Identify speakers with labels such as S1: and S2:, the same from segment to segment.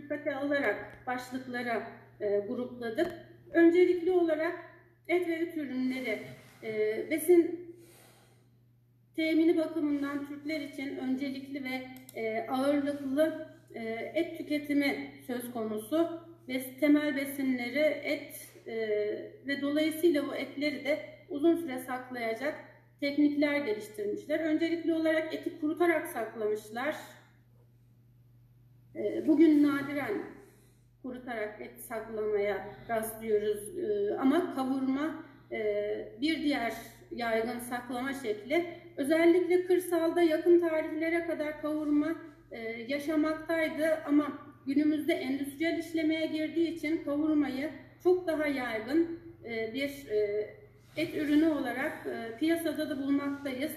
S1: dikkate alarak başlıklara grupladık. Öncelikli olarak et ve süt ürünleri, besin temini bakımından Türkler için öncelikli ve ağırlıklı et tüketimi söz konusu ve temel besinleri et ve dolayısıyla bu etleri de uzun süre saklayacak teknikler geliştirmişler. Öncelikli olarak eti kurutarak saklamışlar. Bugün nadiren kurutarak et saklamaya rastlıyoruz ama kavurma bir diğer yaygın saklama şekli. Özellikle kırsalda yakın tarihlere kadar kavurma yaşamaktaydı ama günümüzde endüstriyel işlemeye girdiği için kavurmayı çok daha yaygın bir et ürünü olarak piyasada da bulmaktayız.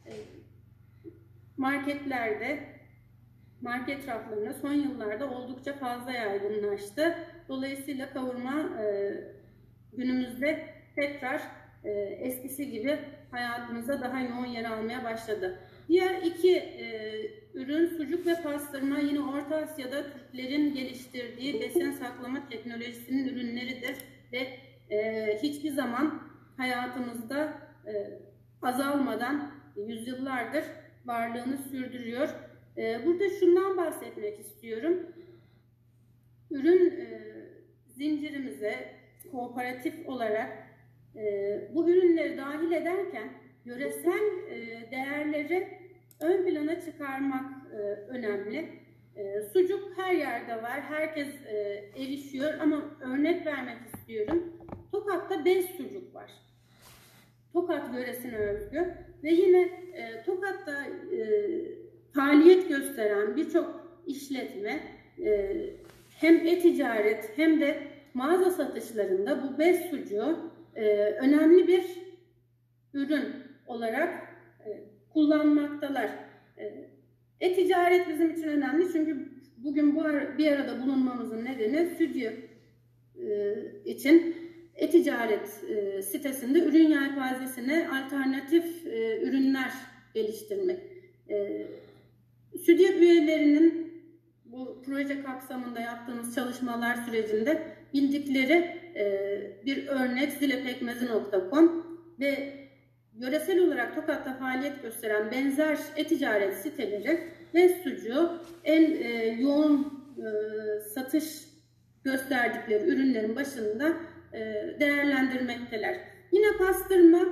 S1: Marketlerde, market raflarında son yıllarda oldukça fazla yaygınlaştı. Dolayısıyla kavurma günümüzde tekrar eskisi gibi hayatımıza daha yoğun yer almaya başladı. Diğer iki ürün sucuk ve pastırma, yine Orta Asya'da Türklerin geliştirdiği besin saklama teknolojisinin ürünleridir ve hiçbir zaman hayatımızda azalmadan yüzyıllardır varlığını sürdürüyor. Burada şundan bahsetmek istiyorum. Ürün zincirimize kooperatif olarak bu ürünleri dahil ederken yöresel değerleri ön plana çıkarmak önemli. Sucuk her yerde var, herkes erişiyor ama örnek vermek istiyorum. Tokat'ta bez sucuk var. Tokat yöresine özgü ve yine Tokat'ta faaliyet gösteren birçok işletme hem e-ticaret hem de mağaza satışlarında bu bez sucuğu önemli bir ürün olarak kullanmaktalar. E-ticaret bizim için önemli çünkü bugün bir arada bulunmamızın nedeni stüdyo için e-ticaret sitesinde ürün yelpazesine alternatif ürünler geliştirmek. Stüdyo üyelerinin bu proje kapsamında yaptığımız çalışmalar sürecinde bildikleri bir örnek zilepekmezi.com ve yöresel olarak Tokat'ta faaliyet gösteren benzer e-ticaret siteleri ve sucuğu en yoğun satış gösterdikleri ürünlerin başında değerlendirmekteler. Yine pastırma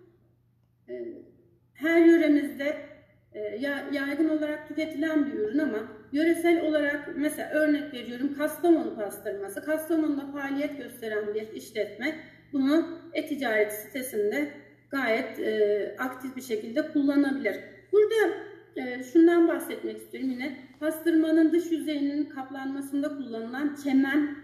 S1: her yöremizde yaygın olarak tüketilen bir ürün ama yöresel olarak mesela örnek veriyorum Kastamonu pastırması. Kastamonu'da faaliyet gösteren bir işletme bunu e-ticaret sitesinde gayet aktif bir şekilde kullanabilir. Burada şundan bahsetmek istiyorum. Yine pastırmanın dış yüzeyinin kaplanmasında kullanılan çemen,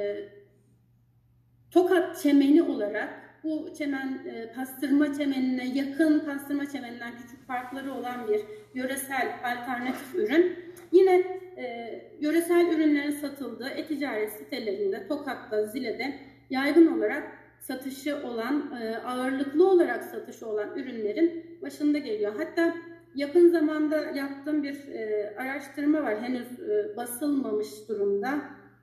S1: Tokat çemeni olarak bu çemen pastırma çemenine yakın, pastırma çemeninden küçük farkları olan bir yöresel alternatif ürün. Yine yöresel ürünlerin satıldığı e-ticaret sitelerinde Tokat'ta, Zile'de yaygın olarak satışı olan, ağırlıklı olarak satışı olan ürünlerin başında geliyor. Hatta yakın zamanda yaptığım bir araştırma var. Henüz basılmamış durumda.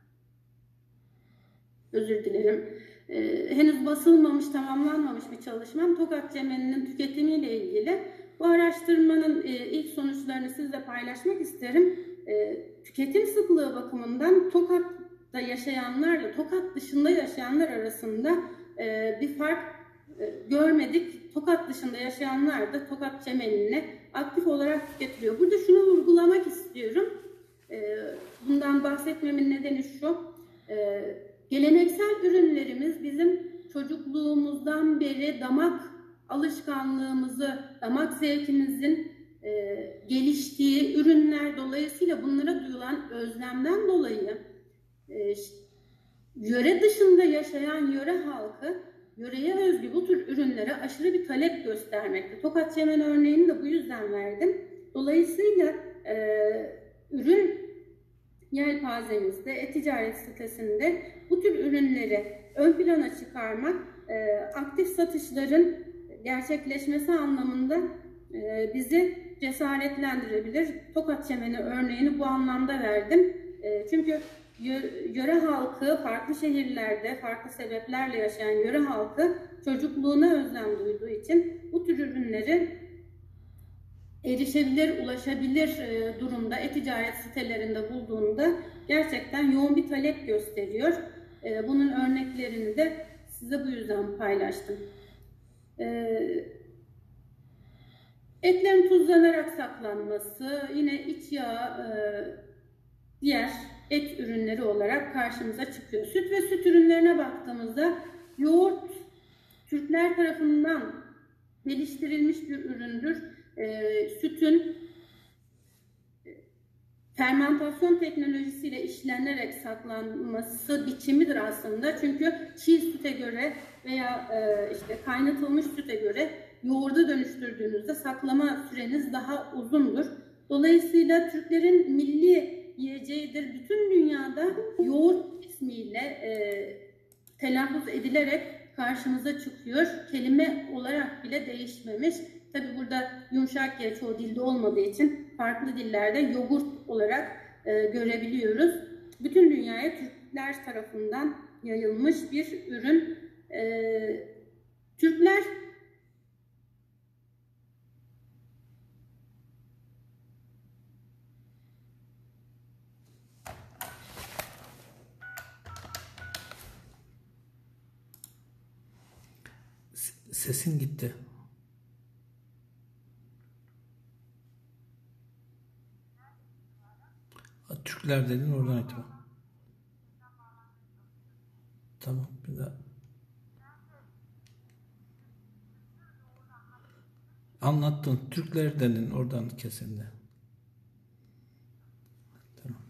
S1: Özür dilerim. Henüz basılmamış, tamamlanmamış bir çalışmam. Tokat çemeninin tüketimiyle ilgili. Bu araştırmanın ilk sonuçlarını sizle paylaşmak isterim. Tüketim sıklığı bakımından Tokat'ta yaşayanlarla Tokat dışında yaşayanlar arasında bir fark görmedik. Tokat dışında yaşayanlar da Tokat çemenini aktif olarak tüketiyor. Burada şunu vurgulamak istiyorum. Bundan bahsetmemin nedeni şu. Geleneksel ürünlerimiz bizim çocukluğumuzdan beri damak alışkanlığımızı, damak zevkimizin geliştiği ürünler, dolayısıyla bunlara duyulan özlemden dolayı yöre dışında yaşayan yöre halkı yöreye özgü bu tür ürünlere aşırı bir talep göstermekte. Tokat çemen örneğini de bu yüzden verdim. Dolayısıyla ürün yelpazemizde, e-ticaret sitesinde bu tür ürünleri ön plana çıkarmak, aktif satışların gerçekleşmesi anlamında bizi cesaretlendirebilir. Tokat çemeni örneğini bu anlamda verdim. Çünkü yöre halkı, farklı şehirlerde, farklı sebeplerle yaşayan yöre halkı çocukluğuna özlem duyduğu için bu tür ürünleri erişebilir, ulaşabilir durumda e-ticaret sitelerinde bulduğunda gerçekten yoğun bir talep gösteriyor. Bunun örneklerini de size bu yüzden paylaştım. Etlerin tuzlanarak saklanması, yine iç yağ, diğer et ürünleri olarak karşımıza çıkıyor. Süt ve süt ürünlerine baktığımızda yoğurt Türkler tarafından geliştirilmiş bir üründür. Sütün fermentasyon teknolojisiyle işlenerek saklanması biçimidir aslında. Çünkü çiğ süte göre veya işte kaynatılmış süte göre yoğurda dönüştürdüğünüzde saklama süreniz daha uzundur. Dolayısıyla Türklerin milli yiyeceğidir. Bütün dünyada yoğurt ismiyle telaffuz edilerek karşımıza çıkıyor. Kelime olarak bile değişmemiş. Tabi burada yumuşak G çoğu dilde olmadığı için farklı dillerde yogurt olarak görebiliyoruz. Bütün dünyaya Türkler tarafından yayılmış bir ürün. Türkler
S2: Sesin gitti. Türkler dedin, oradan itibaren. Tamam, bir daha. Anlattın. Türkler dedin, oradan kesildi. Tamam.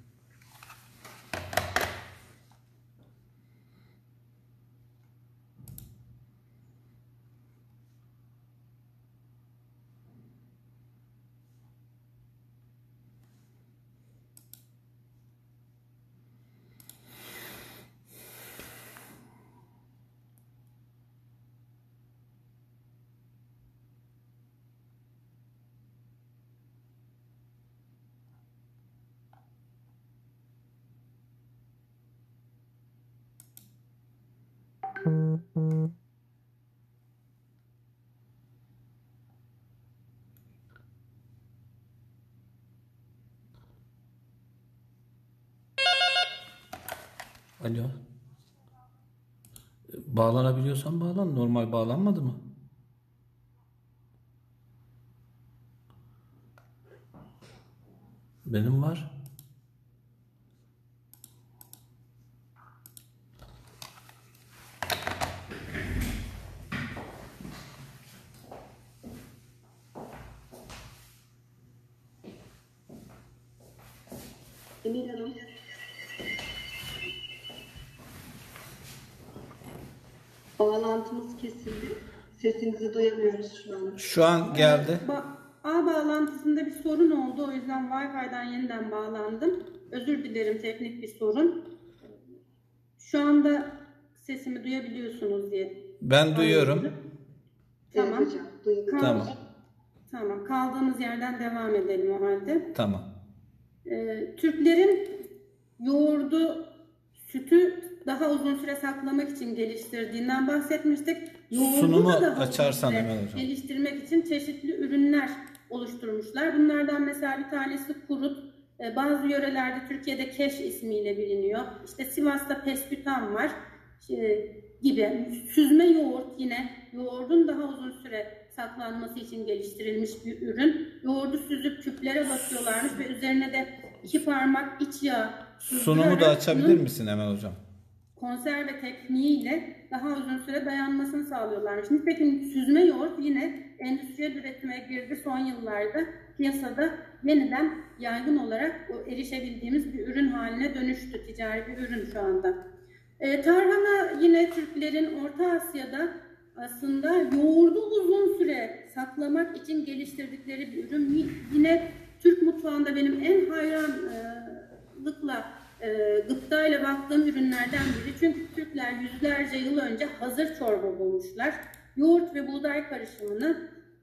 S2: Alo. Bağlanabiliyorsan bağlan. Normal bağlanmadı mı? Benim var.
S3: Emine Hanım. Bağlantımız kesildi. Sesinizi duyamıyoruz şu an.
S2: Şu an geldi.
S1: Ağ bağlantısında bir sorun oldu. O yüzden Wi-Fi'den yeniden bağlandım. Özür dilerim, teknik bir sorun. Şu anda sesimi duyabiliyorsunuz diye.
S2: Ben duyuyorum.
S1: Tamam.
S3: Evet hocam,
S2: Tamam.
S1: Tamam. Kaldığımız yerden devam edelim o halde.
S2: Tamam.
S1: Türklerin yoğurdu, sütü daha uzun süre saklamak için geliştirdiğinden bahsetmiştik. Yoğurdu
S2: Sunumu
S1: da daha
S2: açarsan
S1: uzun süre
S2: Emel Hocam.
S1: geliştirmek için çeşitli ürünler oluşturmuşlar. Bunlardan mesela bir tanesi kurut. Bazı yörelerde Türkiye'de keş ismiyle biliniyor. İşte Sivas'ta peskütan var gibi. Süzme yoğurt yine yoğurdun daha uzun süre saklanması için geliştirilmiş bir ürün. Yoğurdu süzüp küplere basıyorlarmış ve üzerine de 2 parmak iç yağ
S2: Sunumu da açabilir misin Emel Hocam?
S1: Konserve tekniğiyle daha uzun süre dayanmasını sağlıyorlarmış. Nitekim süzme yoğurt yine endüstriyel üretime girdi son yıllarda. Piyasada yeniden yaygın olarak erişebildiğimiz bir ürün haline dönüştü. Ticari bir ürün şu anda. Tarhana yine Türklerin Orta Asya'da aslında yoğurdu uzun süre saklamak için geliştirdikleri bir ürün. Yine Türk mutfağında benim en hayranlıkla gıptayla baktığım ürünlerden biri. Çünkü Türkler yüzlerce yıl önce hazır çorba bulmuşlar. Yoğurt ve buğday karışımını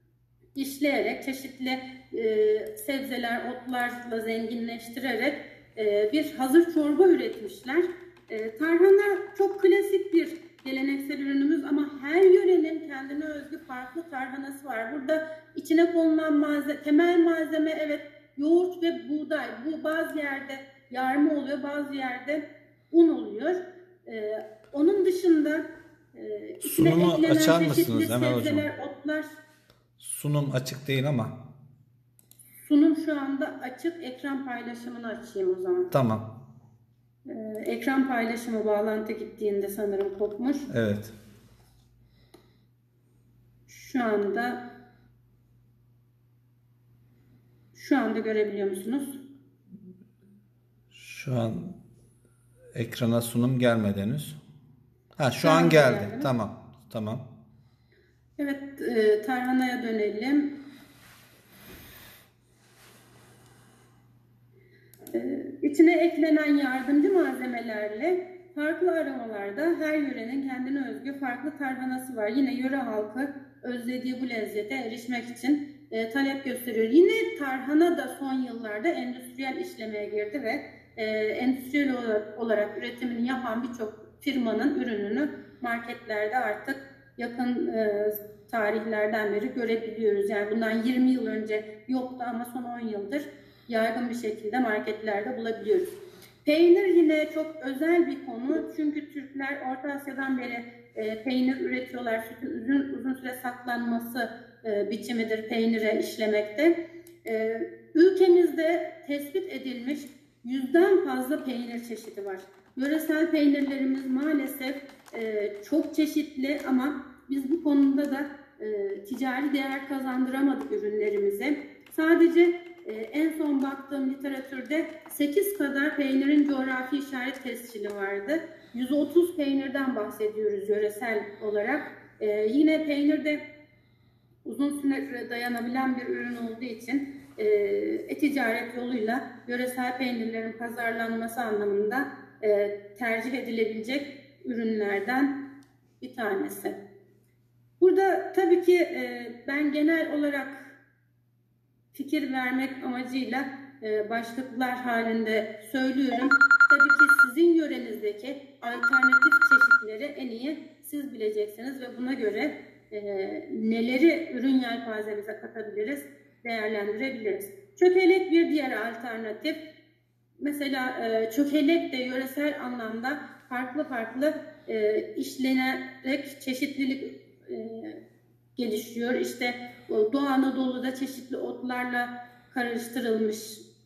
S1: işleyerek, çeşitli sebzeler, otlarla zenginleştirerek bir hazır çorba üretmişler. Tarhana çok klasik bir geleneksel ürünümüz ama her yörenin kendine özgü farklı tarhanası var. Burada içine konulan temel malzeme evet yoğurt ve buğday. Bu bazı yerde yarma oluyor, bazı yerde un oluyor. Onun dışında içine
S2: Sunumu
S1: eklenen
S2: açar
S1: çeşitli
S2: mısınız Emel Hocam?
S1: sebzeler, otlar.
S2: Sunum açık değil ama.
S1: Sunum şu anda açık. Ekran paylaşımını açayım o zaman.
S2: Tamam.
S1: Ekran paylaşımı bağlantı gittiğinde sanırım kopmuş.
S2: Evet.
S1: Şu anda görebiliyor musunuz?
S2: Şu an ekrana sunum gelmedi henüz. Ha şu
S1: Şu
S2: an
S1: an
S2: geldi.
S1: geldi mi?
S2: Tamam. Tamam.
S1: Evet, tarhanaya dönelim. İçine eklenen yardımcı malzemelerle farklı aromalarda her yörenin kendine özgü farklı tarhanası var. Yine yöre halkı özlediği bu lezzete erişmek için talep gösteriyor. Yine tarhana da son yıllarda endüstriyel işlemeye girdi ve endüstriyel olarak üretimini yapan birçok firmanın ürününü marketlerde artık yakın tarihlerden beri görebiliyoruz. Yani bundan 20 yıl önce yoktu ama son 10 yıldır yaygın bir şekilde marketlerde bulabiliyoruz. Peynir yine çok özel bir konu. Çünkü Türkler Orta Asya'dan beri peynir üretiyorlar. Sütün uzun süre saklanması biçimidir peynire işlemekte. Ülkemizde tespit edilmiş 100'den fazla peynir çeşidi var. Yöresel peynirlerimiz maalesef çok çeşitli ama biz bu konuda da ticari değer kazandıramadık ürünlerimize. Sadece en son baktığım literatürde 8 kadar peynirin coğrafi işaret tescili vardı. 130 peynirden bahsediyoruz yöresel olarak. Yine peynirde uzun süre dayanabilen bir ürün olduğu için e-ticaret yoluyla yöresel peynirlerin pazarlanması anlamında tercih edilebilecek ürünlerden bir tanesi. Burada tabii ki ben genel olarak fikir vermek amacıyla başlıklar halinde söylüyorum. Tabii ki sizin yörenizdeki alternatif çeşitleri en iyi siz bileceksiniz ve buna göre neleri ürün yelpazemize katabiliriz, değerlendirebiliriz. Çökelek bir diğer alternatif. Mesela çökelek de yöresel anlamda farklı işlenerek çeşitlilik gelişiyor. İşte Doğu Anadolu'da çeşitli otlarla karıştırılmış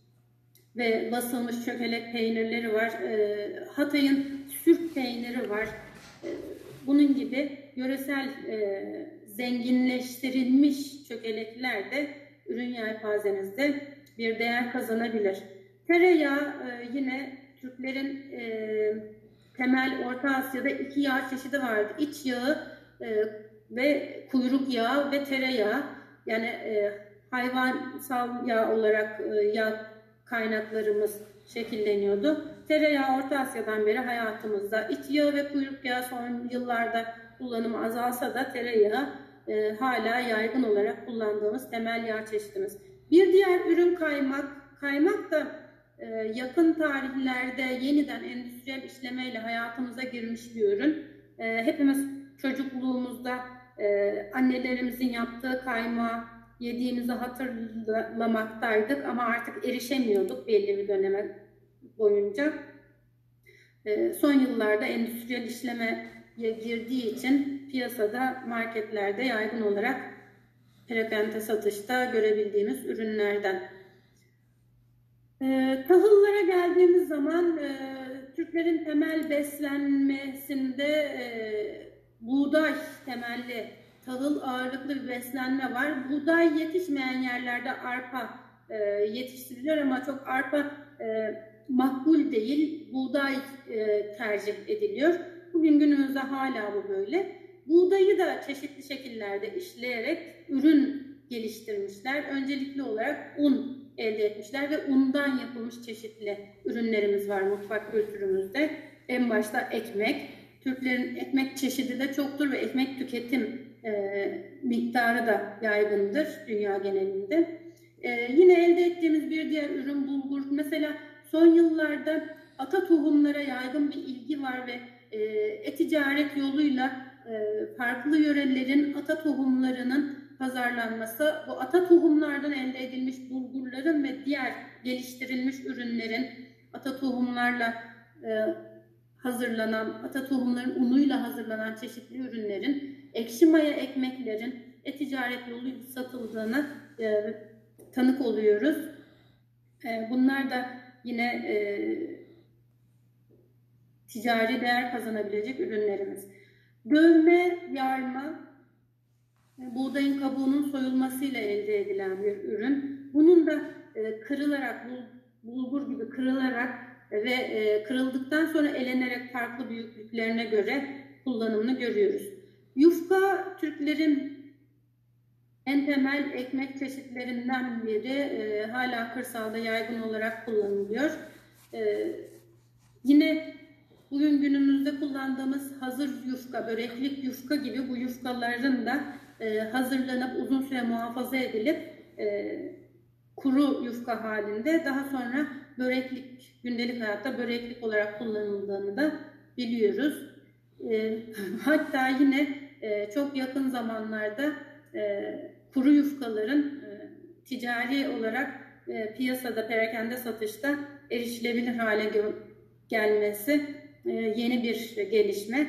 S1: ve basılmış çökelek peynirleri var. Hatay'ın sürk peyniri var. Bunun gibi yöresel zenginleştirilmiş çökelekler de ürün yelpazenizde bir değer kazanabilir. Tereyağı yine Türklerin temel Orta Asya'da 2 yağ çeşidi vardı. İç yağı ve kuyruk yağı ve tereyağı. Yani hayvansal yağ olarak yağ kaynaklarımız şekilleniyordu. Tereyağı Orta Asya'dan beri hayatımızda. İç yağı ve kuyruk yağı son yıllarda kullanımı azalsa da tereyağı hala yaygın olarak kullandığımız temel yağ çeşidimiz. Bir diğer ürün kaymak. Kaymak da yakın tarihlerde yeniden endüstriyel işlemeyle hayatımıza girmiş bir ürün. Hepimiz çocukluğumuzda annelerimizin yaptığı kaymağı yediğimizi hatırlamaktaydık ama artık erişemiyorduk belli bir döneme boyunca. Son yıllarda endüstriyel işlemeye girdiği için piyasada, marketlerde yaygın olarak perakende satışta görebildiğimiz ürünlerden. Tahıllara geldiğimiz zaman Türklerin temel beslenmesinde buğday temelli, tahıl ağırlıklı bir beslenme var. Buğday yetişmeyen yerlerde arpa yetiştiriliyor ama çok arpa makbul değil, buğday tercih ediliyor. Bugün günümüzde hala bu böyle. Buğdayı da çeşitli şekillerde işleyerek ürün geliştirmişler. Öncelikli olarak un elde etmişler ve undan yapılmış çeşitli ürünlerimiz var mutfak kültürümüzde. En başta ekmek. Türklerin ekmek çeşidi de çoktur ve ekmek tüketim miktarı da yaygındır dünya genelinde. Yine elde ettiğimiz bir diğer ürün bulgur. Mesela son yıllarda ata tohumlara yaygın bir ilgi var ve e-ticaret yoluyla farklı yörelerin ata tohumlarının pazarlanması, bu ata tohumlardan elde edilmiş bulgurların ve diğer geliştirilmiş ürünlerin ata tohumlarla hazırlanan, ata tohumların unuyla hazırlanan çeşitli ürünlerin, ekşi maya ekmeklerin e-ticaret yoluyla satıldığını tanık oluyoruz. Bunlar da yine ticari değer kazanabilecek ürünlerimiz. Dövme, yarma, buğdayın kabuğunun soyulmasıyla elde edilen bir ürün. Bunun da kırılarak, bulgur gibi kırılarak ve kırıldıktan sonra elenerek farklı büyüklüklerine göre kullanımını görüyoruz. Yufka, Türklerin en temel ekmek çeşitlerinden biri, hala kırsalda yaygın olarak kullanılıyor. Yine bugün günümüzde kullandığımız hazır yufka, böreklik yufka gibi bu yufkaların da hazırlanıp uzun süre muhafaza edilip kuru yufka halinde daha sonra böreklik, gündelik hayatta böreklik olarak kullanıldığını da biliyoruz. Hatta yine çok yakın zamanlarda kuru yufkaların ticari olarak piyasada, perakende satışta erişilebilir hale gelmesi yeni bir gelişme.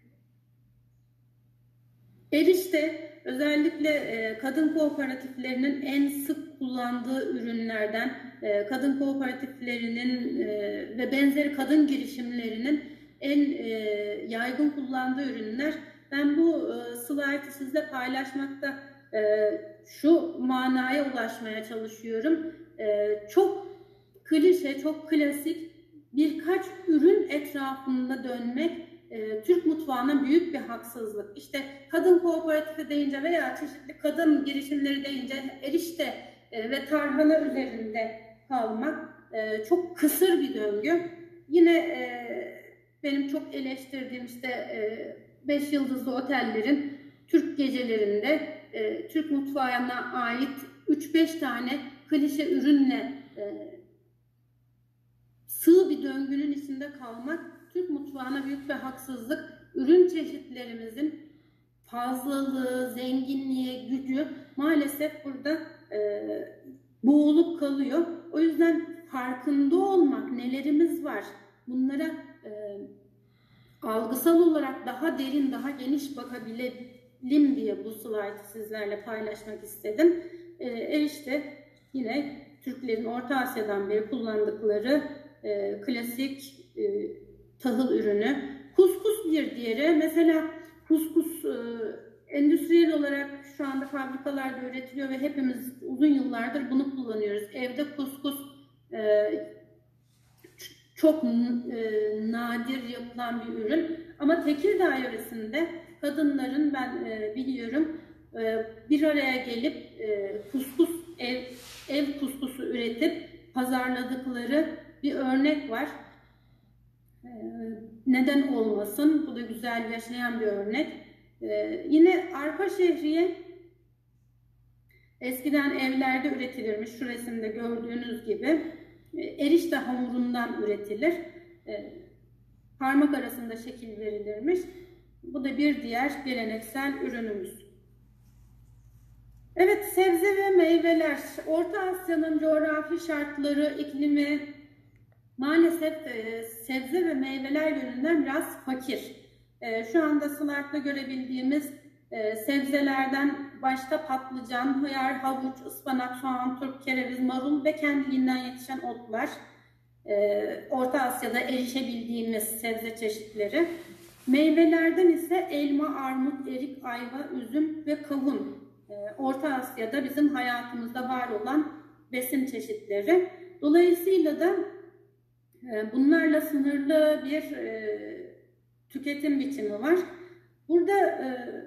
S1: Erişte özellikle kadın kooperatiflerinin en sık kullandığı ürünlerden, kadın kooperatiflerinin ve benzeri kadın girişimlerinin en yaygın kullandığı ürünler. Ben bu slaytı sizle paylaşmakta şu manaya ulaşmaya çalışıyorum. Çok klişe, çok klasik birkaç ürün etrafında dönmek Türk mutfağına büyük bir haksızlık. İşte kadın kooperatifi deyince veya çeşitli kadın girişimleri deyince erişte ve tarhana üzerinde kalmak çok kısır bir döngü. Yine benim çok eleştirdiğim işte 5 yıldızlı otellerin Türk gecelerinde Türk mutfağına ait 3-5 tane klişe ürünle sığ bir döngünün içinde kalmak Türk mutfağına büyük bir haksızlık. Ürün çeşitlerimizin fazlalığı, zenginliği, gücü maalesef burada boğulup kalıyor. O yüzden farkında olmak, nelerimiz var, bunlara algısal olarak daha derin, daha geniş bakabilelim diye bu slaytı sizlerle paylaşmak istedim. Erişte yine Türklerin Orta Asya'dan beri kullandıkları klasik tahıl ürünü. Kuskus bir diğeri. Mesela kuskus endüstriyel olarak şu anda fabrikalarda üretiliyor ve hepimiz uzun yıllardır bunu kullanıyoruz. Evde kuskus çok nadir yapılan bir ürün. Ama Tekirdağ yöresinde kadınların, ben biliyorum, bir araya gelip kuskus, ev kuskusu üretip pazarladıkları bir örnek var. Neden olmasın? Bu da güzel, yaşayan bir örnek. Yine arpa şehriye eskiden evlerde üretilirmiş. Şu resimde gördüğünüz gibi. Erişte hamurundan üretilir. Parmak arasında şekil verilirmiş. Bu da bir diğer geleneksel ürünümüz. Evet, sebze ve meyveler. Orta Asya'nın coğrafi şartları, iklimi maalesef sebze ve meyveler yönünden biraz fakir. Şu anda slaytta görebildiğimiz sebzelerden başta patlıcan, hıyar, havuç, ıspanak, soğan, turp, kereviz, marul ve kendiliğinden yetişen otlar. Orta Asya'da erişebildiğimiz sebze çeşitleri. Meyvelerden ise elma, armut, erik, ayva, üzüm ve kavun. Orta Asya'da bizim hayatımızda var olan besin çeşitleri. Dolayısıyla da bunlarla sınırlı bir tüketim biçimi var. Burada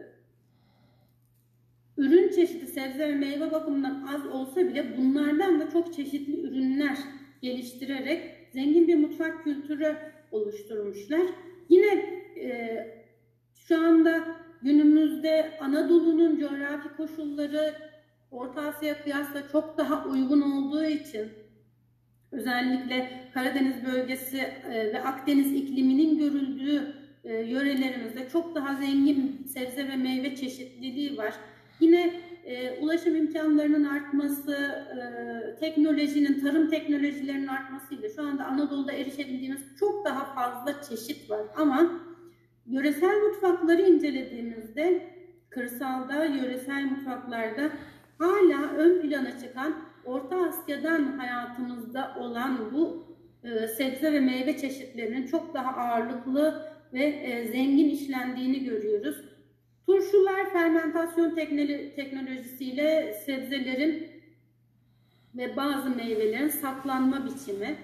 S1: ürün çeşidi sebze ve meyve bakımından az olsa bile bunlardan da çok çeşitli ürünler geliştirerek zengin bir mutfak kültürü oluşturmuşlar. Yine şu anda günümüzde Anadolu'nun coğrafi koşulları Orta Asya'ya kıyasla çok daha uygun olduğu için özellikle Karadeniz bölgesi ve Akdeniz ikliminin görüldüğü yörelerimizde çok daha zengin sebze ve meyve çeşitliliği var. Yine ulaşım imkanlarının artması, teknolojinin, tarım teknolojilerinin artmasıyla şu anda Anadolu'da erişebildiğimiz çok daha fazla çeşit var. Ama yöresel mutfakları incelediğimizde, kırsalda, yöresel mutfaklarda hala ön plana çıkan Orta Asya'dan hayatımızda olan bu sebze ve meyve çeşitlerinin çok daha ağırlıklı ve zengin işlendiğini görüyoruz. Turşular fermentasyon teknolojisiyle sebzelerin ve bazı meyvelerin saklanma biçimi.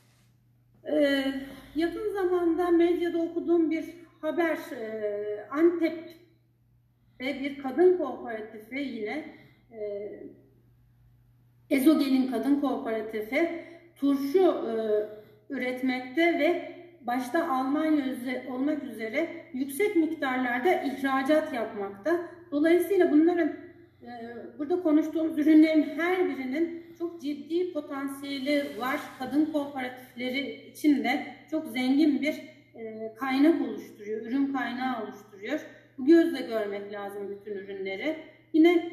S1: Yakın zamanda medyada okuduğum bir haber, Antep'te bir kadın kooperatifi, yine Ezogel'in kadın kooperatifi turşu üretmekte ve başta Almanya olmak üzere yüksek miktarlarda ihracat yapmakta. Dolayısıyla bunların burada konuştuğumuz ürünlerin her birinin çok ciddi potansiyeli var. Kadın kooperatifleri için de çok zengin bir kaynak oluşturuyor, ürün kaynağı oluşturuyor. Bu gözle görmek lazım bütün ürünleri. Yine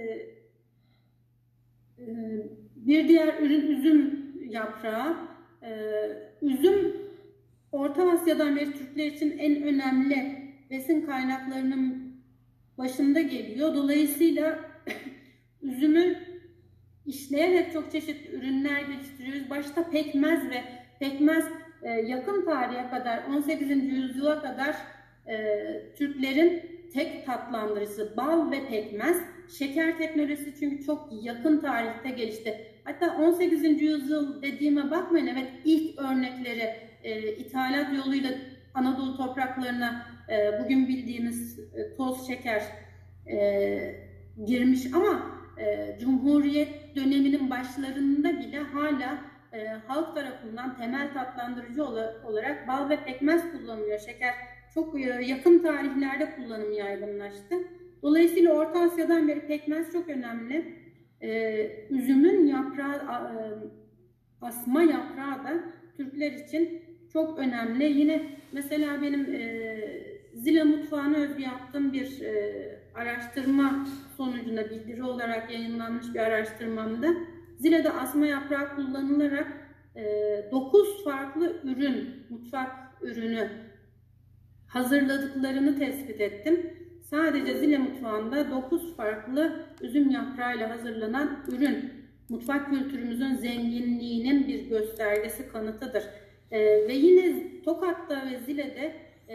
S1: bir diğer ürün üzüm yaprağı. Üzüm Orta Asya'dan beri Türkler için en önemli besin kaynaklarının başında geliyor. Dolayısıyla üzümü işleyerek çok çeşitli ürünler geliştiriyoruz. Başta pekmez ve pekmez yakın tarihe kadar, 18. yüzyıla kadar Türklerin tek tatlandırıcısı bal ve pekmez. Şeker teknolojisi çünkü çok yakın tarihte gelişti. Hatta 18. yüzyıl dediğime bakmayın, evet, ilk örnekleri ithalat yoluyla Anadolu topraklarına bugün bildiğimiz toz şeker girmiş ama Cumhuriyet döneminin başlarında bile hala halk tarafından temel tatlandırıcı olarak bal ve pekmez kullanılıyor. Şeker çok yakın tarihlerde kullanım yaygınlaştı. Dolayısıyla Orta Asya'dan beri pekmez çok önemli. Üzümün yaprağı, asma yaprağı da Türkler için çok önemli. Yine mesela benim Zile mutfağına özgü yaptığım bir araştırma sonucunda bildiri olarak yayınlanmış bir araştırmamda Zile'de asma yaprağı kullanılarak 9 farklı ürün, mutfak ürünü hazırladıklarını tespit ettim. Sadece Zile mutfağında 9 farklı üzüm yaprağıyla hazırlanan ürün, mutfak kültürümüzün zenginliğinin bir göstergesi, kanıtıdır. Ve yine Tokat'ta ve Zile'de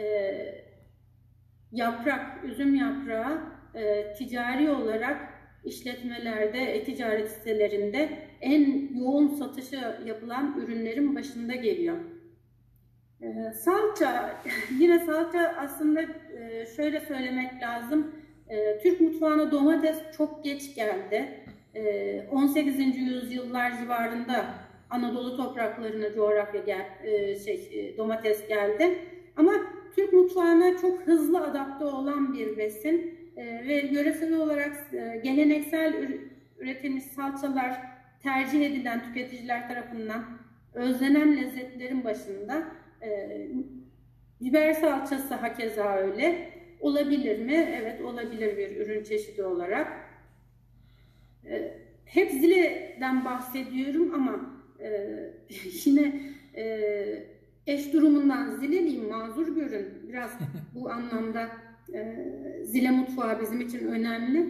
S1: üzüm yaprağı ticari olarak işletmelerde, e-ticaret sitelerinde en yoğun satışı yapılan ürünlerin başında geliyor. Salça, yine salça aslında şöyle söylemek lazım. Türk mutfağına domates çok geç geldi. 18. yüzyıllar civarında Anadolu topraklarına domates geldi. Ama Türk mutfağına çok hızlı adapte olan bir besin ve yöresel olarak geleneksel üretilmiş salçalar tercih edilen tüketiciler tarafından özlenen lezzetlerin başında. Biber salçası hakeza öyle. Olabilir mi? Evet, olabilir bir ürün çeşidi olarak. Hep Zile'den bahsediyorum ama yine eş durumundan Zileliyim, mazur görün. Biraz bu anlamda Zile mutfağı bizim için önemli.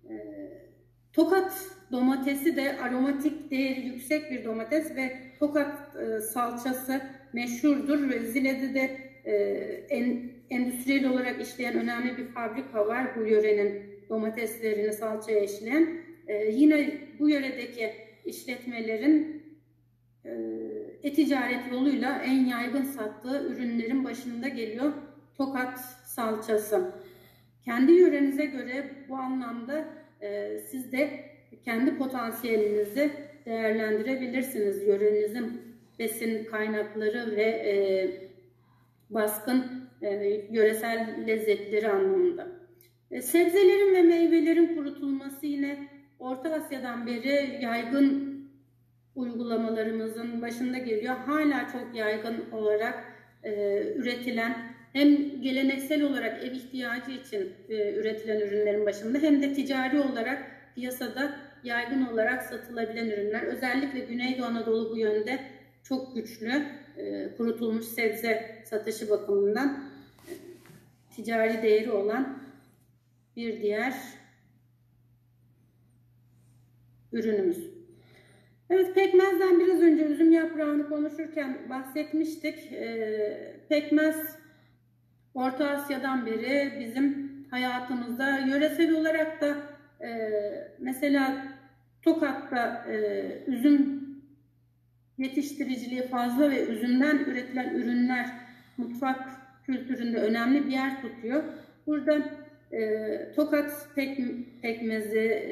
S1: Tokat domatesi de aromatik değeri yüksek bir domates ve Tokat salçası meşhurdur ve Zile'de de endüstriyel olarak işleyen önemli bir fabrika var bu yörenin domateslerini salçaya işleyen. Yine bu yöredeki işletmelerin e-ticaret yoluyla en yaygın sattığı ürünlerin başında geliyor Tokat salçası. Kendi yörenize göre bu anlamda siz de kendi potansiyelinizi değerlendirebilirsiniz. Yörenizin besin kaynakları ve baskın yöresel lezzetleri anlamında. Sebzelerin ve meyvelerin kurutulması yine Orta Asya'dan beri yaygın uygulamalarımızın başında geliyor. Hala çok yaygın olarak üretilen, hem geleneksel olarak ev ihtiyacı için üretilen ürünlerin başında, hem de ticari olarak piyasada yaygın olarak satılabilen ürünler. Özellikle Güneydoğu Anadolu bu yönde çok güçlü, kurutulmuş sebze satışı bakımından ticari değeri olan bir diğer ürünümüz. Evet, pekmezden biraz önce üzüm yaprağını konuşurken bahsetmiştik. Pekmez Orta Asya'dan beri bizim hayatımızda, yöresel olarak da mesela Tokat'ta üzüm yetiştiriciliği fazla ve üzümden üretilen ürünler mutfak kültüründe önemli bir yer tutuyor. Burada Tokat pekmezi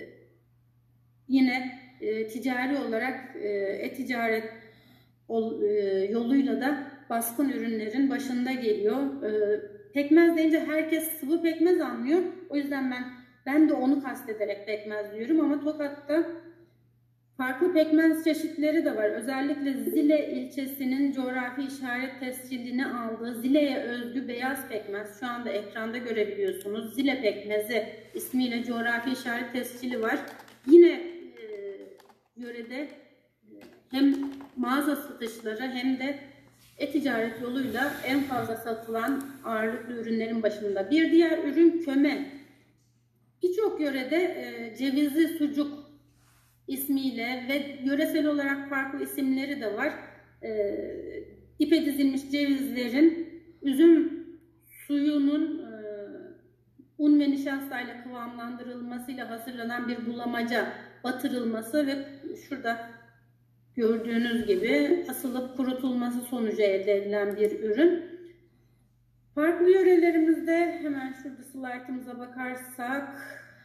S1: yine ticari olarak e-ticaret yoluyla da baskın ürünlerin başında geliyor. Pekmez deyince herkes sıvı pekmez anlıyor. O yüzden ben de onu kastederek pekmez diyorum, ama Tokat'ta farklı pekmez çeşitleri de var. Özellikle Zile ilçesinin coğrafi işaret tescilini aldığı Zile'ye özgü beyaz pekmez, şu anda ekranda görebiliyorsunuz. Zile pekmezi ismiyle coğrafi işaret tescili var. Yine yörede hem mağaza satışları hem de e-ticaret yoluyla en fazla satılan ağırlıklı ürünlerin başında. Bir diğer ürün köme. Birçok yörede cevizli sucuk ismiyle ve yöresel olarak farklı isimleri de var. İpe dizilmiş cevizlerin üzüm suyunun un ve nişastayla kıvamlandırılmasıyla hazırlanan bir bulamaca batırılması ve şurada gördüğünüz gibi asılıp kurutulması sonucu elde edilen bir ürün. Farklı yörelerimizde, hemen şurada slaytımıza bakarsak,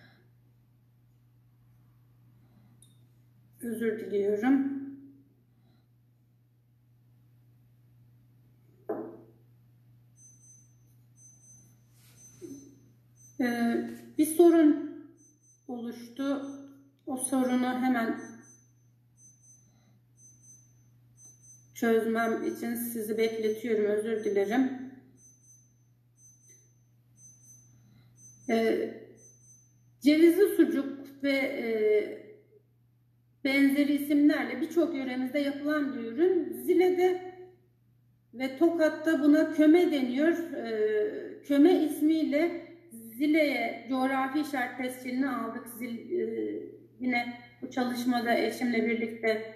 S1: özür diliyorum. Bir sorun oluştu. O sorunu hemen çözmem için sizi bekletiyorum. Özür dilerim. Cevizli sucuk ve benzeri isimlerle birçok yöremizde yapılan bir ürün. Zile'de ve Tokat'ta buna köme deniyor. Köme ismiyle Zile'ye coğrafi işaret tescilini aldık. Yine bu çalışmada eşimle birlikte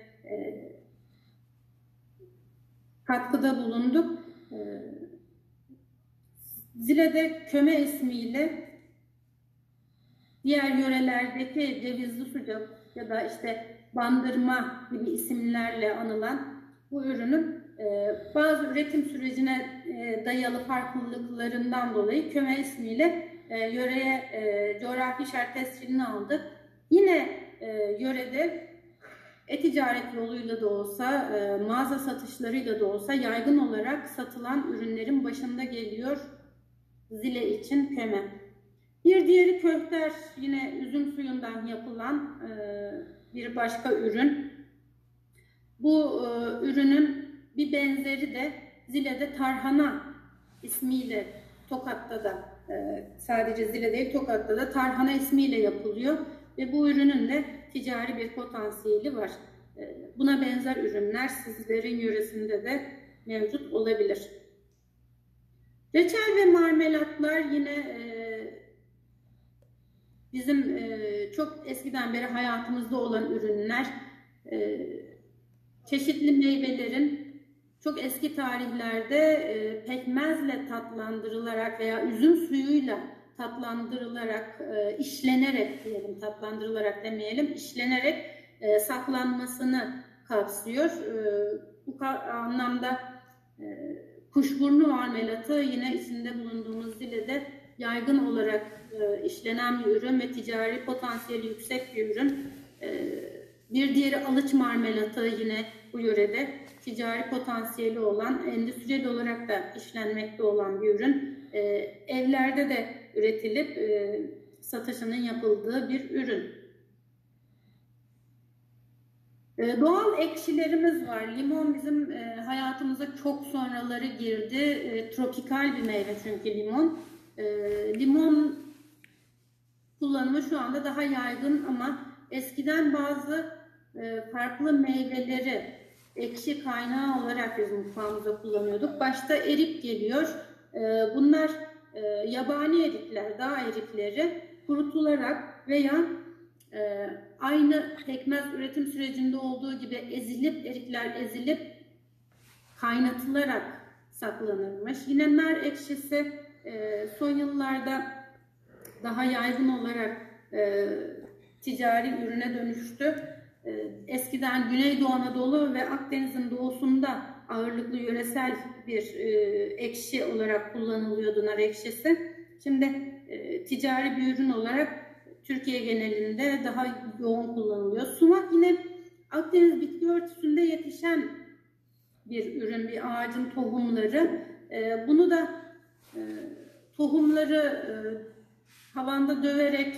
S1: katkıda bulunduk. Zile'de köme ismiyle diğer yörelerdeki cevizli sucuk ya da işte bandırma gibi isimlerle anılan bu ürünün bazı üretim sürecine dayalı farklılıklarından dolayı köme ismiyle yöreye coğrafi işaret tescilini aldık. Yine yörede e-ticaret yoluyla da olsa, mağaza satışlarıyla da olsa yaygın olarak satılan ürünlerin başında geliyor Zile için köme. Bir diğeri köfter, yine üzüm suyundan yapılan bir başka ürün. Bu ürünün bir benzeri de Zile'de tarhana ismiyle, Tokat'ta da sadece Zile değil Tokat'ta da tarhana ismiyle yapılıyor ve bu ürünün de ticari bir potansiyeli var. Buna benzer ürünler sizlerin yöresinde de mevcut olabilir. Reçel ve marmelatlar yine bizim çok eskiden beri hayatımızda olan ürünler. Çeşitli meyvelerin çok eski tarihlerde pekmezle tatlandırılarak veya üzüm suyuyla tatlandırılarak, işlenerek diyelim, tatlandırılarak demeyelim, işlenerek saklanmasını kapsıyor. Bu anlamda kuşburnu marmelatı yine içinde bulunduğumuz Zile'de yaygın olarak işlenen bir ürün ve ticari potansiyeli yüksek bir ürün. Bir diğeri alıç marmelatı yine bu yörede ticari potansiyeli olan, endüstriyel olarak da işlenmekte olan bir ürün. Evlerde de üretilip satışının yapıldığı bir ürün. Doğal ekşilerimiz var. Limon bizim hayatımıza çok sonraları girdi. Tropikal bir meyve çünkü limon. Limon kullanımı şu anda daha yaygın ama eskiden bazı farklı meyveleri ekşi kaynağı olarak biz mutfağımızda kullanıyorduk. Başta erik geliyor. Bunlar yabani erikler, dağ erikleri kurutularak veya aynı pekmez üretim sürecinde olduğu gibi erikler ezilip kaynatılarak saklanırmış. Yine nar ekşisi son yıllarda daha yaygın olarak ticari ürüne dönüştü. Eskiden Güneydoğu Anadolu ve Akdeniz'in doğusunda ağırlıklı yöresel bir ekşi olarak kullanılıyordu nar ekşisi. Şimdi ticari bir ürün olarak Türkiye genelinde daha yoğun kullanılıyor. Sumak yine Akdeniz bitki örtüsünde yetişen bir ürün, bir ağacın tohumları. Bunu da tohumları havanda döverek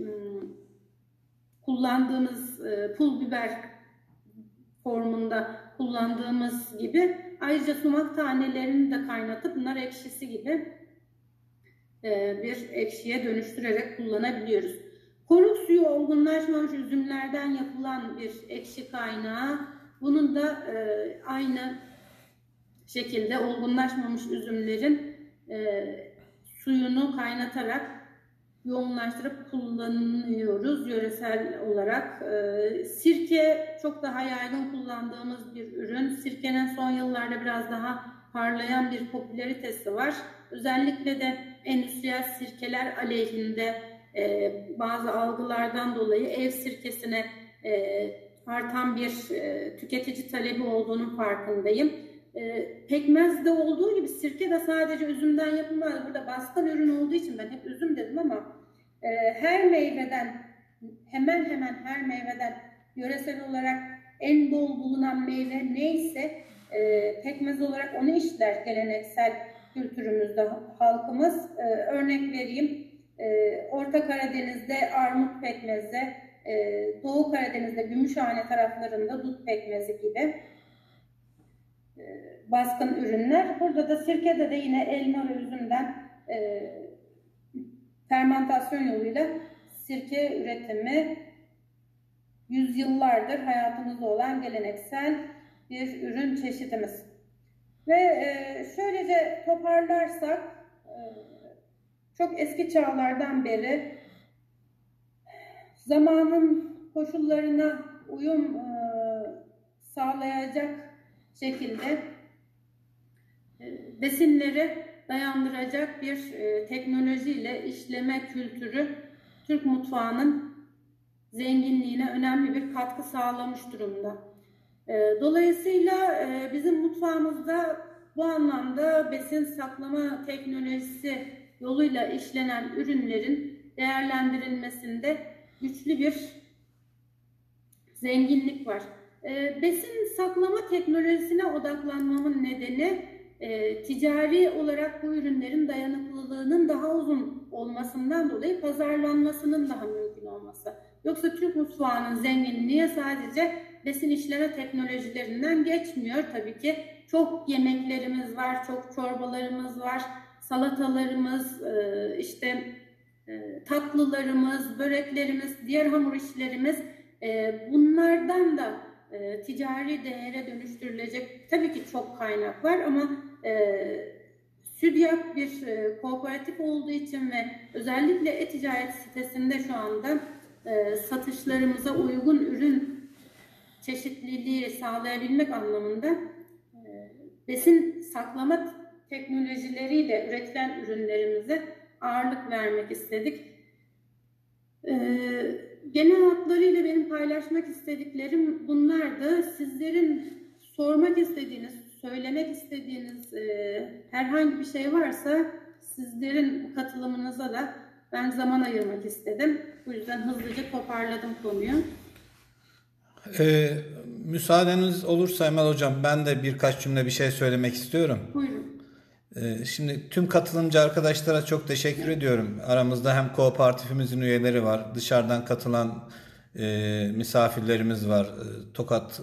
S1: kullandığımız pul biber formunda kullandığımız gibi ayrıca sumak tanelerini de kaynatıp nar ekşisi gibi bir ekşiye dönüştürerek kullanabiliyoruz. Koruk suyu olgunlaşmamış üzümlerden yapılan bir ekşi kaynağı. Bunun da aynı şekilde olgunlaşmamış üzümlerin suyunu kaynatarak yoğunlaştırıp kullanıyoruz yöresel olarak. Sirke çok daha yaygın kullandığımız bir ürün. Sirkenin son yıllarda biraz daha parlayan bir popülaritesi var. Özellikle de endüstriyel sirkeler aleyhinde bazı algılardan dolayı ev sirkesine artan bir tüketici talebi olduğunun farkındayım. Pekmezde olduğu gibi sirke de sadece üzümden yapılmaz. Burada baskın ürün olduğu için ben hep üzüm dedim ama her meyveden, hemen hemen her meyveden yöresel olarak en bol bulunan meyve neyse pekmez olarak onu işler geleneksel kültürümüzde halkımız. Örnek vereyim. Orta Karadeniz'de armut pekmezi, Doğu Karadeniz'de Gümüşhane taraflarında dut pekmezi gibi baskın ürünler. Burada da sirkede de yine elma ve üzümden fermentasyon yoluyla sirke üretimi yüzyıllardır hayatımızda olan geleneksel bir ürün çeşidimiz. Ve şöylece toparlarsak çok eski çağlardan beri zamanın koşullarına uyum sağlayacak şekilde besinleri dayandıracak bir teknolojiyle işleme kültürü Türk mutfağının zenginliğine önemli bir katkı sağlamış durumda. Dolayısıyla bizim mutfağımızda bu anlamda besin saklama teknolojisi yoluyla işlenen ürünlerin değerlendirilmesinde güçlü bir zenginlik var. Besin saklama teknolojisine odaklanmamın nedeni ticari olarak bu ürünlerin dayanıklılığının daha uzun olmasından dolayı pazarlanmasının daha mümkün olması. Yoksa Türk mutfağının zenginliği sadece besin işleme teknolojilerinden geçmiyor tabii ki. Çok yemeklerimiz var, çok çorbalarımız var, salatalarımız, tatlılarımız, böreklerimiz, diğer hamur işlerimiz, bunlardan da ticari değere dönüştürülecek tabii ki çok kaynak var ama SÜDİAK bir kooperatif olduğu için ve özellikle e-ticaret sitesinde şu anda satışlarımıza uygun ürün çeşitliliği sağlayabilmek anlamında besin saklama teknolojileriyle üretilen ürünlerimize ağırlık vermek istedik. Genel hatlarıyla benim paylaşmak istediklerim bunlardı. Sizlerin sormak istediğiniz, söylemek istediğiniz herhangi bir şey varsa sizlerin katılımınıza da ben zaman ayırmak istedim. Bu yüzden hızlıca toparladım konuyu.
S2: Müsaadeniz olursa Emel Hocam ben de birkaç cümle bir şey söylemek istiyorum.
S1: Buyurun.
S2: Şimdi tüm katılımcı arkadaşlara çok teşekkür ediyorum. Aramızda hem kooperatifimizin üyeleri var, dışarıdan katılan misafirlerimiz var. Tokat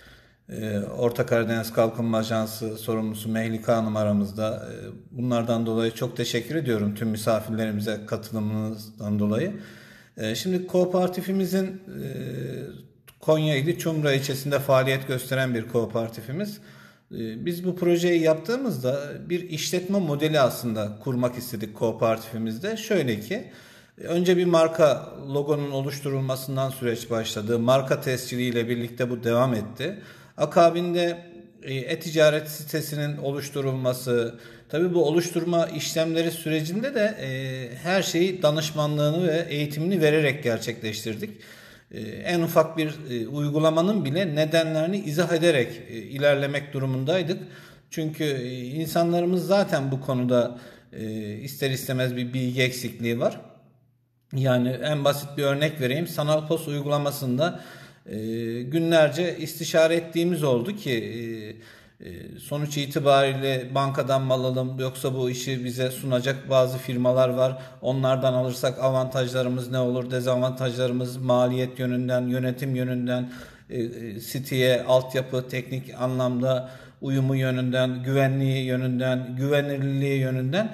S2: Orta Karadeniz Kalkınma Ajansı sorumlusu Mehlika Hanım aramızda. Bunlardan dolayı çok teşekkür ediyorum tüm misafirlerimize katılımınızdan dolayı. Şimdi kooperatifimizin Konya ili Çumra ilçesinde faaliyet gösteren bir kooperatifimiz. Biz bu projeyi yaptığımızda bir işletme modeli aslında kurmak istedik kooperatifimizde. Şöyle ki, önce bir marka logonun oluşturulmasından süreç başladı. Marka tesciliyle birlikte bu devam etti. Akabinde e-ticaret sitesinin oluşturulması, tabii bu oluşturma işlemleri sürecinde de her şeyi danışmanlığını ve eğitimini vererek gerçekleştirdik. En ufak bir uygulamanın bile nedenlerini izah ederek ilerlemek durumundaydık. Çünkü insanlarımız zaten bu konuda ister istemez bir bilgi eksikliği var. Yani en basit bir örnek vereyim. Sanal POS uygulamasında günlerce istişare ettiğimiz oldu ki sonuç itibariyle bankadan mı alalım yoksa bu işi bize sunacak bazı firmalar var. Onlardan alırsak avantajlarımız ne olur, dezavantajlarımız maliyet yönünden, yönetim yönünden, siteye, altyapı, teknik anlamda uyumu yönünden, güvenliği yönünden, güvenilirliği yönünden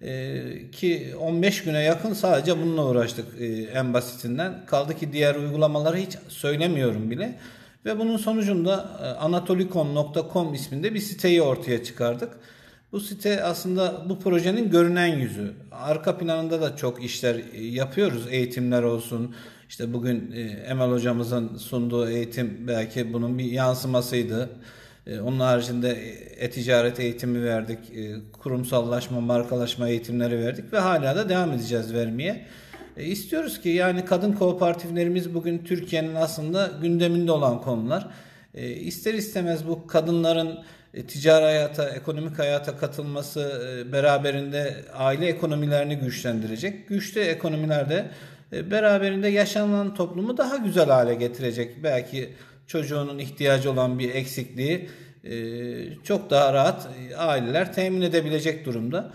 S2: ki 15 güne yakın sadece bununla uğraştık en basitinden. Kaldı ki diğer uygulamaları hiç söylemiyorum bile. Ve bunun sonucunda anatolikon.com isminde bir siteyi ortaya çıkardık. Bu site aslında bu projenin görünen yüzü. Arka planında da çok işler yapıyoruz. Eğitimler olsun. İşte bugün Emel hocamızın sunduğu eğitim belki bunun bir yansımasıydı. Onun haricinde e-ticaret eğitimi verdik. Kurumsallaşma, markalaşma eğitimleri verdik ve hala da devam edeceğiz vermeye. İstiyoruz ki yani kadın kooperatiflerimiz bugün Türkiye'nin aslında gündeminde olan konular. İster istemez bu kadınların ticari hayata, ekonomik hayata katılması beraberinde aile ekonomilerini güçlendirecek. Güçlü ekonomiler de beraberinde yaşanan toplumu daha güzel hale getirecek. Belki çocuğunun ihtiyacı olan bir eksikliği çok daha rahat aileler temin edebilecek durumda.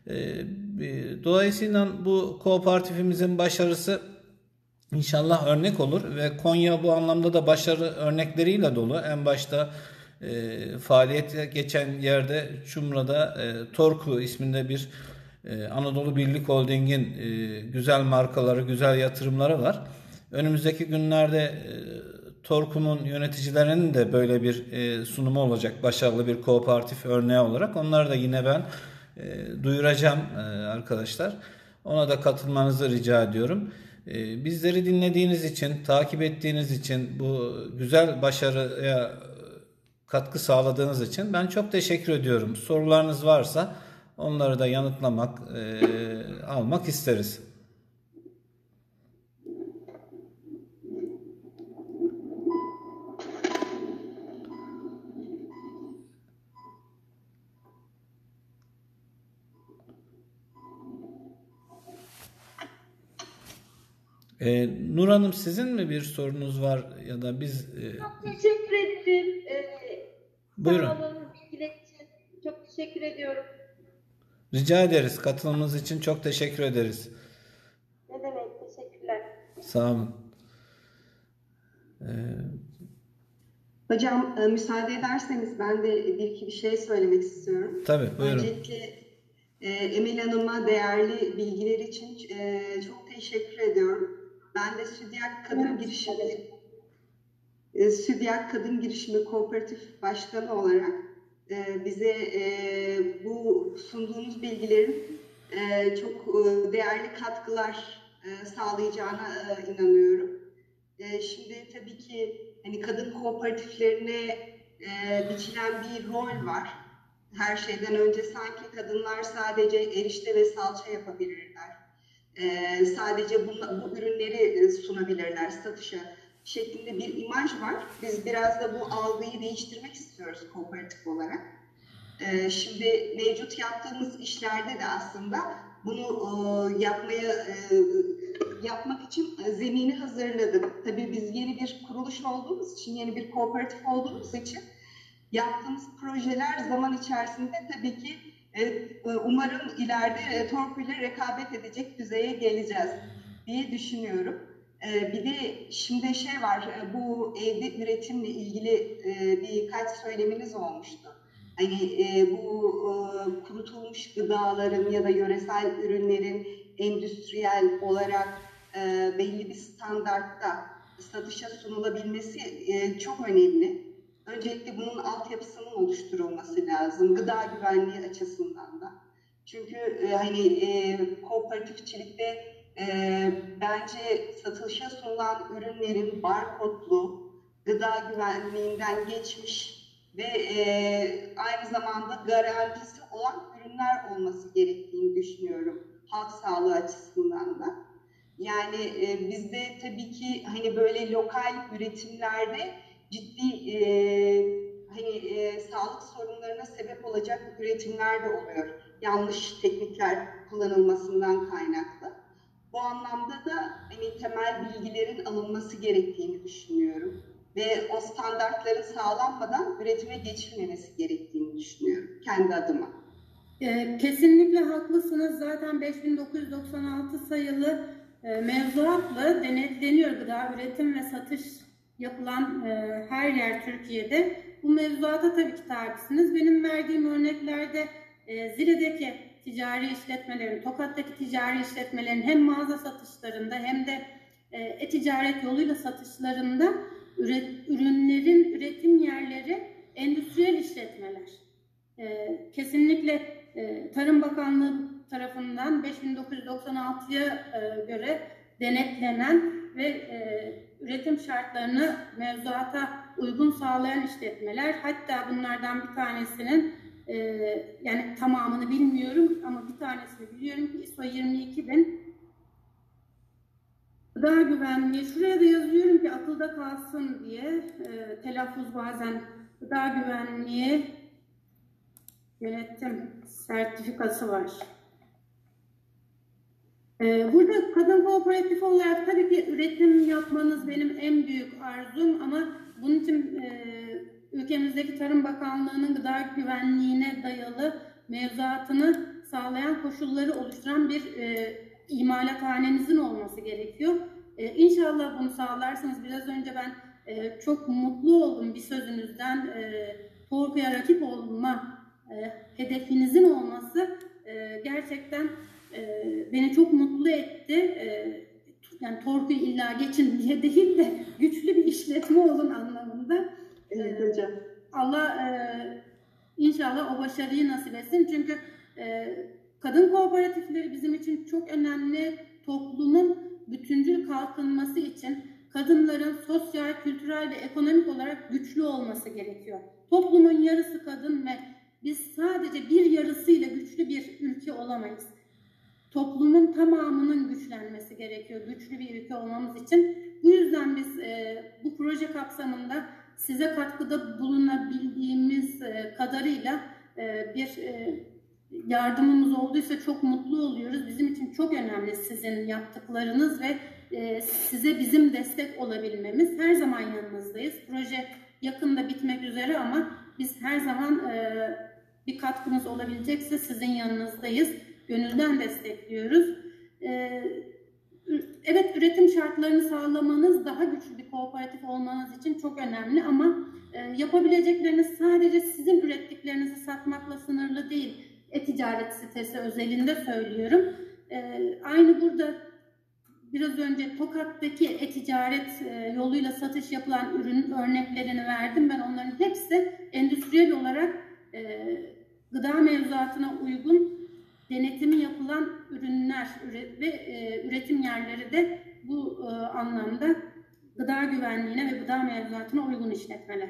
S2: Dolayısıyla bu kooperatifimizin başarısı İnşallah örnek olur ve Konya bu anlamda da başarı örnekleriyle dolu. En başta faaliyete geçen yerde Çumra'da Torku isminde bir Anadolu Birlik Holding'in güzel markaları, güzel yatırımları var. Önümüzdeki günlerde Torku'nun yöneticilerinin de böyle bir sunumu olacak. Başarılı bir kooperatif örneği olarak. Onları da yine ben duyuracağım arkadaşlar. Ona da katılmanızı rica ediyorum. Bizleri dinlediğiniz için, takip ettiğiniz için, bu güzel başarıya katkı sağladığınız için ben çok teşekkür ediyorum. Sorularınız varsa onları da yanıtlamak, almak isteriz. Nur Hanım sizin mi bir sorunuz var ya da biz...
S3: Çok teşekkür ederim.
S2: Buyurun.
S3: Sağ olun, bilgiler için çok teşekkür ediyorum.
S2: Rica ederiz. Katılımınız için çok teşekkür ederiz.
S3: Ne demek, teşekkürler.
S2: Sağ olun.
S3: Hocam müsaade ederseniz ben de bir şey söylemek istiyorum.
S2: Tabii, buyurun.
S3: Öncelikle Emel Hanım'a değerli bilgiler için çok teşekkür ediyorum. Ben de Südyak Kadın Girişimi Kooperatif Başkanı olarak bize bu sunduğunuz bilgilerin çok değerli katkılar sağlayacağına inanıyorum. Şimdi tabii ki hani kadın kooperatiflerine biçilen bir rol var. Her şeyden önce sanki kadınlar sadece erişte ve salça yapabilirler. Sadece bu ürünleri sunabilirler satışa şeklinde bir imaj var. Biz biraz da bu algıyı değiştirmek istiyoruz kooperatif olarak. Şimdi mevcut yaptığımız işlerde de aslında bunu yapmak için zemini hazırladım. Tabii biz yeni bir kuruluş olduğumuz için, yeni bir kooperatif olduğumuz için yaptığımız projeler zaman içerisinde tabii ki umarım ileride Torku ile rekabet edecek düzeye geleceğiz diye düşünüyorum. Bir de şimdi şey var, bu evde üretimle ilgili birkaç söyleminiz olmuştu. Hani bu kurutulmuş gıdaların ya da yöresel ürünlerin endüstriyel olarak belli bir standartta satışa sunulabilmesi çok önemli. Öncelikle bunun altyapısının oluşturulması lazım, gıda güvenliği açısından da. Çünkü hani kooperatifçilikte bence satışa sunulan ürünlerin barkodlu, gıda güvenliğinden geçmiş ve aynı zamanda garantisi olan ürünler olması gerektiğini düşünüyorum halk sağlığı açısından da. Yani bizde tabii ki hani böyle lokal üretimlerde ciddi sağlık sorunlarına sebep olacak üretimler de oluyor. Yanlış teknikler kullanılmasından kaynaklı. Bu anlamda da hani temel bilgilerin alınması gerektiğini düşünüyorum. Ve o standartların sağlanmadan üretime geçilmemesi gerektiğini düşünüyorum kendi adıma.
S1: Kesinlikle haklısınız. Zaten 5996 sayılı mevzuatla denetleniyor gıda üretim ve satış yapılan her yer Türkiye'de. Bu mevzuata tabii ki tabisiniz. Benim verdiğim örneklerde Zile'deki ticari işletmelerin, Tokat'taki ticari işletmelerin hem mağaza satışlarında hem de e-ticaret yoluyla satışlarında ürünlerin üretim yerleri endüstriyel işletmeler. Kesinlikle Tarım Bakanlığı tarafından 5996'ya göre denetlenen ve üretim şartlarını mevzuata uygun sağlayan işletmeler. Hatta bunlardan bir tanesinin yani tamamını bilmiyorum ama bir tanesini biliyorum ki ISO 22000 gıda güvenliği. Şuraya da yazıyorum ki akılda kalsın diye. Telaffuz bazen gıda güvenliği yönetim sertifikası var. Burada kadın kooperatif olarak tabii ki üretim yapmanız benim en büyük arzum ama bunun için ülkemizdeki Tarım Bakanlığı'nın gıda güvenliğine dayalı mevzuatını sağlayan koşulları oluşturan bir imalathanenizin olması gerekiyor. İnşallah bunu sağlarsınız. Biraz önce ben çok mutlu oldum bir sözünüzden. Torku'ya rakip olma hedefinizin olması gerçekten beni çok mutlu etti. Yani Torku'yu illa geçin diye değil de güçlü bir işletme olun anlamında.
S3: Evet hocam.
S1: Allah inşallah o başarıyı nasip etsin. Çünkü kadın kooperatifleri bizim için çok önemli. Toplumun bütüncül kalkınması için kadınların sosyal, kültürel ve ekonomik olarak güçlü olması gerekiyor. Toplumun yarısı kadın ve biz sadece bir yarısıyla güçlü bir ülke olamayız. Toplumun tamamının güçlenmesi gerekiyor güçlü bir ülke olmamız için. Bu yüzden biz bu proje kapsamında size katkıda bulunabildiğimiz kadarıyla bir yardımımız olduysa çok mutlu oluyoruz. Bizim için çok önemli sizin yaptıklarınız ve size bizim destek olabilmemiz. Her zaman yanınızdayız. Proje yakında bitmek üzere ama biz her zaman bir katkımız olabilecekse sizin yanınızdayız. Gönülden destekliyoruz. Evet, üretim şartlarını sağlamanız, daha güçlü bir kooperatif olmanız için çok önemli ama yapabilecekleriniz sadece sizin ürettiklerinizi satmakla sınırlı değil. E-ticaret sitesi özelinde söylüyorum. Aynı burada biraz önce Tokat'taki e-ticaret yoluyla satış yapılan ürün örneklerini verdim. Ben onların hepsi endüstriyel olarak gıda mevzuatına uygun denetimi yapılan ürünler ve üretim yerleri de bu anlamda gıda güvenliğine ve gıda mevzuatına uygun işletmeler.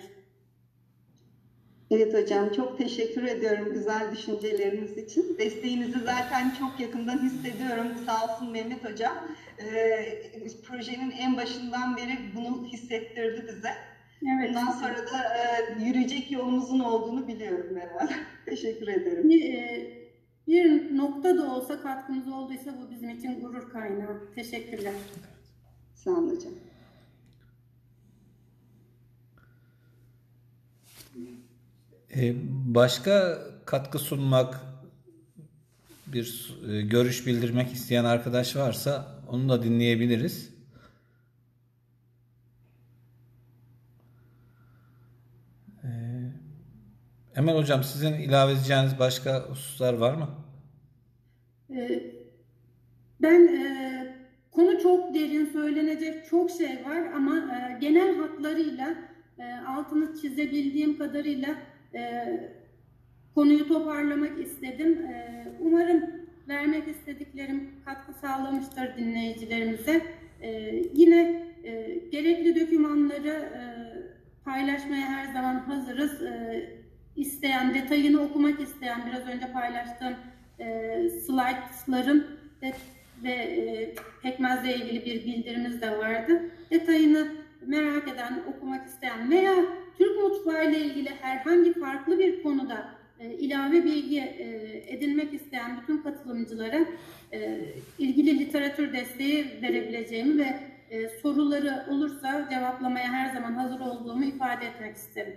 S3: Evet hocam, çok teşekkür ediyorum güzel düşünceleriniz için. Desteğinizi zaten çok yakından hissediyorum. Sağ olsun Mehmet hocam. Projenin en başından beri bunu hissettirdi bize. Evet. Bundan sonra da yürüyecek yolumuzun olduğunu biliyorum herhalde. Teşekkür ederim.
S1: Bir nokta da olsa katkımız olduysa bu bizim için gurur kaynağı. Teşekkürler.
S3: Sağ olun hocam.
S2: Başka katkı sunmak, bir görüş bildirmek isteyen arkadaş varsa onu da dinleyebiliriz. Emel Hocam, sizin ilave edeceğiniz başka hususlar var mı?
S1: E, Ben konu çok derin, söylenecek çok şey var ama genel hatlarıyla altını çizebildiğim kadarıyla konuyu toparlamak istedim. Umarım vermek istediklerim katkı sağlamıştır dinleyicilerimize. Yine gerekli dokümanları paylaşmaya her zaman hazırız. İsteyen, detayını okumak isteyen, biraz önce paylaştığım slaytların ve pekmezle ilgili bir bildirimiz de vardı. Detayını merak eden, okumak isteyen veya Türk mutfağı ile ilgili herhangi farklı bir konuda ilave bilgi edinmek isteyen bütün katılımcılara ilgili literatür desteği verebileceğimi ve soruları olursa cevaplamaya her zaman hazır olduğumu ifade etmek isterim.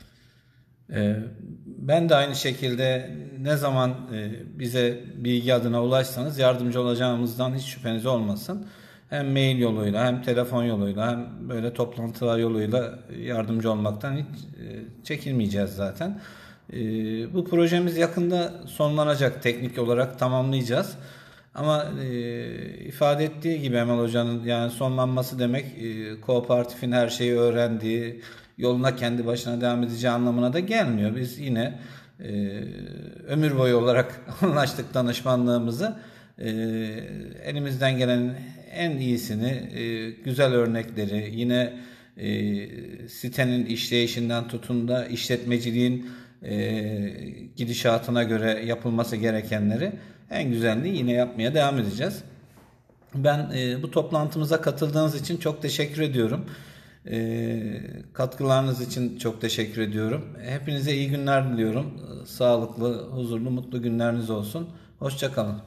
S2: Ben de aynı şekilde ne zaman bize bilgi adına ulaşsanız yardımcı olacağımızdan hiç şüpheniz olmasın. Hem mail yoluyla hem telefon yoluyla hem böyle toplantılar yoluyla yardımcı olmaktan hiç çekinmeyeceğiz zaten. Bu projemiz yakında sonlanacak, teknik olarak tamamlayacağız. Ama ifade ettiği gibi Emel Hoca'nın, yani sonlanması demek kooperatifin her şeyi öğrendiği, yoluna kendi başına devam edeceği anlamına da gelmiyor. Biz yine ömür boyu olarak anlaştık danışmanlığımızı. Elimizden gelen en iyisini, güzel örnekleri, yine sitenin işleyişinden tutun da işletmeciliğin gidişatına göre yapılması gerekenleri en güzelliği yine yapmaya devam edeceğiz. Ben bu toplantımıza katıldığınız için çok teşekkür ediyorum. Katkılarınız için çok teşekkür ediyorum. Hepinize iyi günler diliyorum. Sağlıklı, huzurlu, mutlu günleriniz olsun. Hoşça kalın.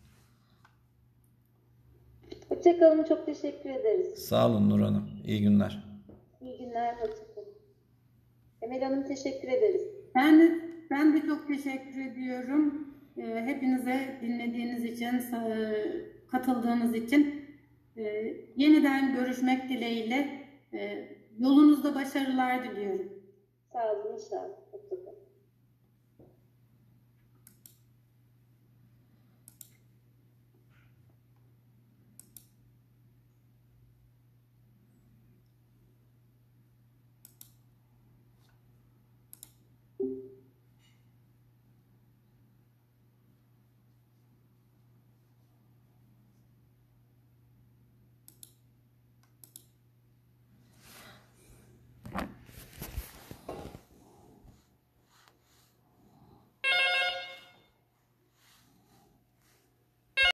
S4: Hoşça kalın, çok teşekkür ederiz.
S2: Sağ olun Nur Hanım. İyi günler.
S4: İyi günler, hoşça kalın. Emel Hanım, teşekkür ederiz.
S1: Ben de çok teşekkür ediyorum. Hepinize dinlediğiniz için, katıldığınız için. Yeniden görüşmek dileğiyle yolunuzda başarılar diliyorum.
S4: Sağ olun, inşallah. Hoşça kalın.